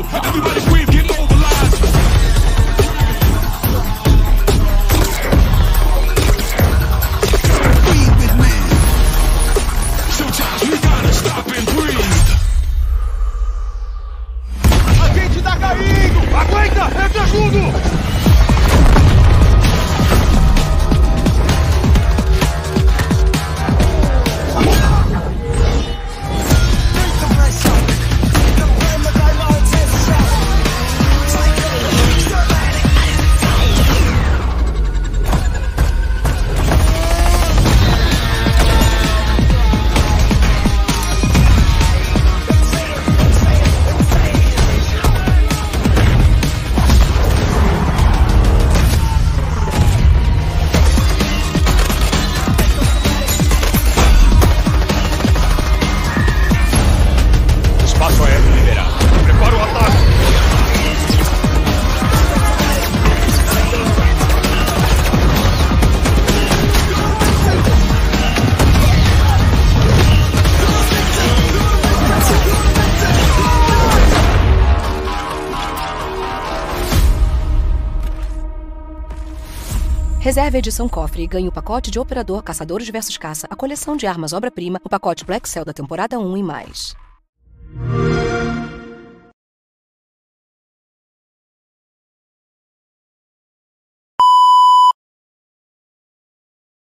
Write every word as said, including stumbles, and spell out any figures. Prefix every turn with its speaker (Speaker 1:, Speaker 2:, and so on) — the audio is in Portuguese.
Speaker 1: Everybody scream, get mobilized. Breathe with me. Sometimes we gotta stop and breathe.
Speaker 2: A gente tá caindo! Aguenta! Eu te ajudo!
Speaker 3: Espaço aéreo liberado. Prepara o ataque.
Speaker 4: Reserve a edição Cofre e ganhe o pacote de Operador Caçadores versus Caça, a coleção de armas obra-prima, o pacote Black Cell da temporada um e mais.